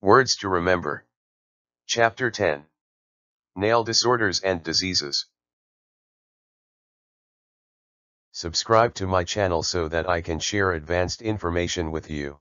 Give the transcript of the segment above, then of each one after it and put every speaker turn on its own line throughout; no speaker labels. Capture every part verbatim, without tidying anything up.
Words to remember. Chapter ten. Nail Disorders and Diseases. Subscribe to my channel so that I can share advanced information with you.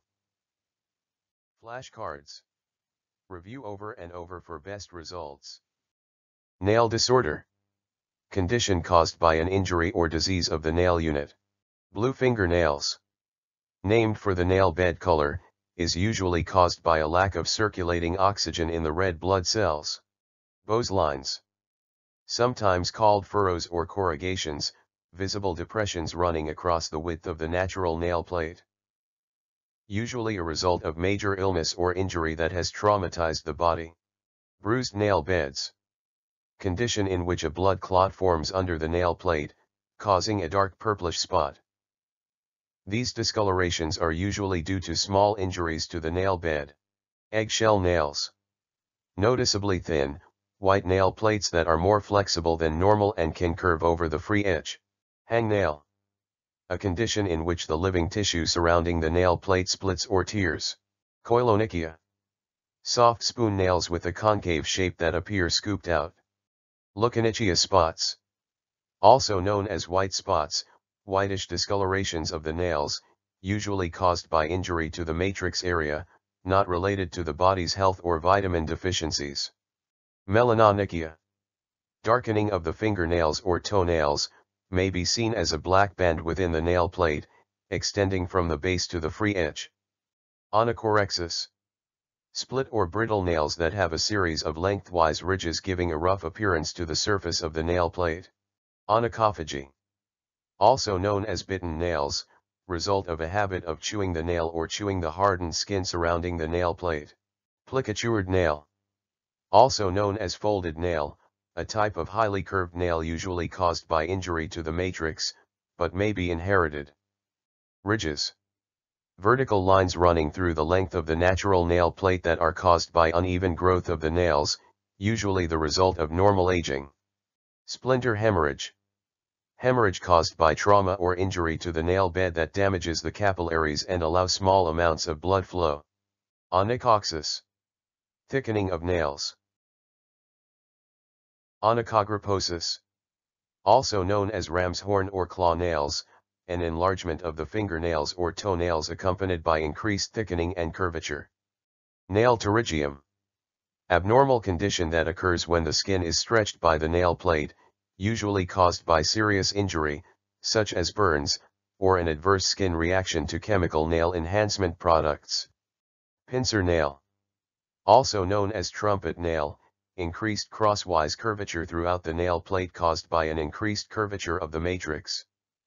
Flashcards. Review over and over for best results. Nail disorder. Condition caused by an injury or disease of the nail unit. Blue fingernails. Named for the nail bed color, is usually caused by a lack of circulating oxygen in the red blood cells. Bowes lines. Sometimes called furrows or corrugations, visible depressions running across the width of the natural nail plate. Usually a result of major illness or injury that has traumatized the body. Bruised nail beds. Condition in which a blood clot forms under the nail plate, causing a dark purplish spot. These discolorations are usually due to small injuries to the nail bed. Eggshell nails. Noticeably thin, white nail plates that are more flexible than normal and can curve over the free edge. Hangnail. A condition in which the living tissue surrounding the nail plate splits or tears. Koilonychia. Soft spoon nails with a concave shape that appear scooped out. Leukonychia spots. Also known as white spots, whitish discolorations of the nails, usually caused by injury to the matrix area, not related to the body's health or vitamin deficiencies. Melanonychia. Darkening of the fingernails or toenails, may be seen as a black band within the nail plate, extending from the base to the free edge. Onychorexis. Split or brittle nails that have a series of lengthwise ridges giving a rough appearance to the surface of the nail plate. Onychophagy. Also known as bitten nails, result of a habit of chewing the nail or chewing the hardened skin surrounding the nail plate. Plicatured nail. Also known as folded nail, a type of highly curved nail usually caused by injury to the matrix, but may be inherited. Ridges. Vertical lines running through the length of the natural nail plate that are caused by uneven growth of the nails, usually the result of normal aging. Splinter hemorrhage. Hemorrhage caused by trauma or injury to the nail bed that damages the capillaries and allows small amounts of blood flow. Onychoxis. Thickening of nails. Onychogryposis. Also known as ram's horn or claw nails, an enlargement of the fingernails or toenails accompanied by increased thickening and curvature. Nail pterygium. Abnormal condition that occurs when the skin is stretched by the nail plate, usually caused by serious injury, such as burns, or an adverse skin reaction to chemical nail enhancement products. Pincer nail. Also known as trumpet nail, increased crosswise curvature throughout the nail plate caused by an increased curvature of the matrix.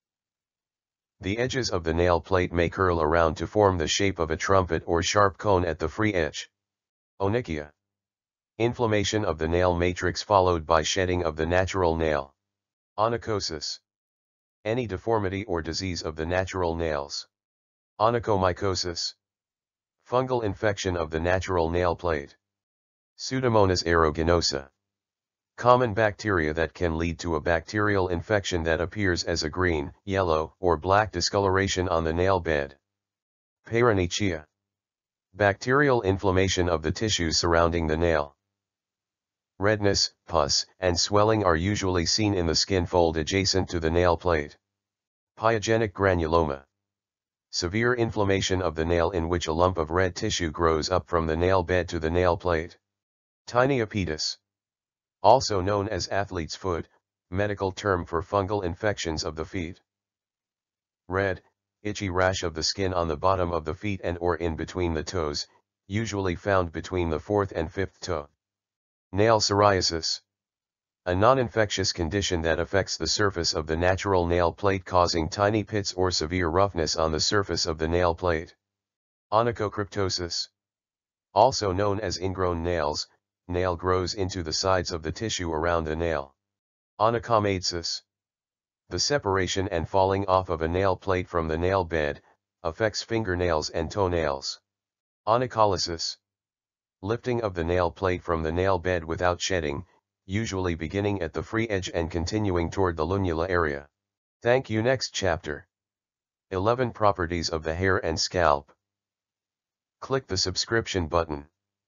The edges of the nail plate may curl around to form the shape of a trumpet or sharp cone at the free edge. Onychia. Inflammation of the nail matrix followed by shedding of the natural nail. Onychosis. Any deformity or disease of the natural nails. Onychomycosis. Fungal infection of the natural nail plate. Pseudomonas aeruginosa. Common bacteria that can lead to a bacterial infection that appears as a green, yellow, or black discoloration on the nail bed. Peyroniecia. Bacterial inflammation of the tissues surrounding the nail. Redness, pus, and swelling are usually seen in the skin fold adjacent to the nail plate. Pyogenic granuloma. Severe inflammation of the nail in which a lump of red tissue grows up from the nail bed to the nail plate. Tinea also known as athlete's foot, medical term for fungal infections of the feet. Red, itchy rash of the skin on the bottom of the feet and or in between the toes, usually found between the fourth and fifth toe. Nail psoriasis. A non-infectious condition that affects the surface of the natural nail plate causing tiny pits or severe roughness on the surface of the nail plate. Onychocryptosis. Also known as ingrown nails, nail grows into the sides of the tissue around the nail. Onychomadesis. The separation and falling off of a nail plate from the nail bed, affects fingernails and toenails. Onycholysis. Lifting of the nail plate from the nail bed without shedding, usually beginning at the free edge and continuing toward the lunula area. Thank you. Next chapter. eleven Properties of the hair and scalp. Click the subscription button.